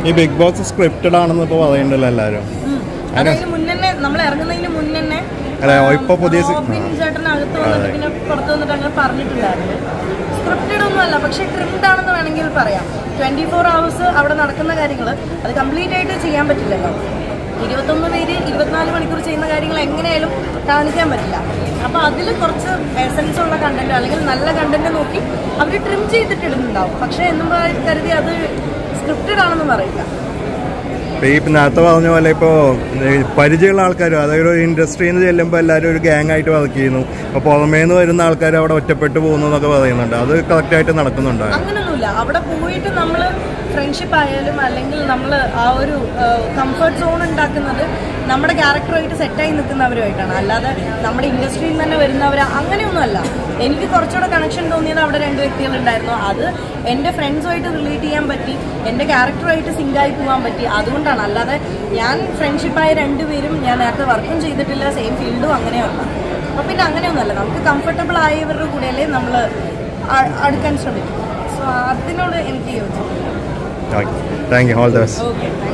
ഈ big boss scripted ആണെന്ന് ഇപ്പോൾ പറയുന്നുണ്ടല്ലോ എല്ലാവരും. അതിന് മുന്നേ നമ്മൾ ഇറങ്ങുന്നതിന് മുന്നേ ഇപ്പൊ പുതിയ ചേട്ടനകത്ത് വന്നിട്ട് പിന്നെ പുറത്ത് വന്നിട്ട് അങ്ങനെ പറഞ്ഞിട്ടുണ്ടായിരുന്നു. സ്ക്രിപ്റ്റഡ് ഒന്നും അല്ല, പക്ഷെ ട്രിംഡ് ആണെന്ന് വേണമെങ്കിൽ പറയാം. 24 hours അവിടെ നടക്കുന്ന കാര്യങ്ങൾ അത് കംപ്ലീറ്റ് ആയിട്ട് ചെയ്യാൻ പറ്റില്ലല്ലോ. 21 പേര് 24 മണിക്കൂർ ചെയ്യുന്ന കാര്യങ്ങൾ എങ്ങനെയായാലും കാണിക്കാൻ പറ്റില്ല. അപ്പോൾ അതിൽ കുറച്ച് എസൻസ് ഉള്ള കണ്ടന്റ് അല്ലെങ്കിൽ നല്ല കണ്ടന്റ് നോക്കി അവർ ട്രിം ചെയ്തിട്ടിടുന്നുണ്ടാവും. പക്ഷെ എന്നും കരുതി അത് സ്ക്രിപ്റ്റഡ് ആണെന്ന് പറയില്ല. ഈ നേരത്തെ പറഞ്ഞ പോലെ ഇപ്പോൾ പരിചയമുള്ള ആൾക്കാരും, അതായത് ഒരു ഇൻഡസ്ട്രിയിൽ നിന്ന് ചെല്ലുമ്പോൾ എല്ലാവരും ഒരു ഗ്യാങ് ആയിട്ട് വർക്ക് ചെയ്യുന്നു. അപ്പോൾ പുറമേ നിന്ന് വരുന്ന ആൾക്കാർ അവിടെ ഒറ്റപ്പെട്ട് പോകുന്നു എന്നൊക്കെ പറയുന്നുണ്ട്. അത് കറക്റ്റായിട്ട് നടക്കുന്നുണ്ടോ? അങ്ങനെയൊന്നുമില്ല. അവിടെ പോയിട്ട് നമ്മൾ ഫ്രണ്ട്ഷിപ്പ് ആയാലും അല്ലെങ്കിൽ നമ്മൾ ആ ഒരു കംഫർട്ട് സോൺ ഉണ്ടാക്കുന്നത് നമ്മുടെ ക്യാരക്ടറുമായിട്ട് സെറ്റായി നിൽക്കുന്നവരുമായിട്ടാണ്. അല്ലാതെ നമ്മുടെ ഇൻഡസ്ട്രിയിൽ തന്നെ വരുന്നവർ അങ്ങനെയൊന്നുമല്ല. എനിക്ക് കുറച്ചുകൂടെ കണക്ഷൻ തോന്നിയത് അവിടെ 2 വ്യക്തികളുണ്ടായിരുന്നു. അത് എൻ്റെ ഫ്രണ്ട്സുമായിട്ട് റിലേറ്റ് ചെയ്യാൻ പറ്റി, എൻ്റെ ക്യാരക്ടറുമായിട്ട് സിങ്കായി പോകാൻ പറ്റി. അതുകൊണ്ടാണ്. അല്ലാതെ ഞാൻ ഫ്രണ്ട്ഷിപ്പായ 2 പേരും ഞാൻ നേരത്തെ വർക്കും ചെയ്തിട്ടില്ല, സെയിം ഫീൽഡും അങ്ങനെയല്ല. അപ്പോൾ പിന്നെ അങ്ങനെയൊന്നുമല്ല. നമുക്ക് കംഫർട്ടബിൾ ആയവരുടെ കൂടെയല്ലേ നമ്മൾ അടുക്കാൻ ശ്രമിക്കും. സോ അതിനോട് എനിക്ക് യോജിക്കും. Thank you. All the best. Okay.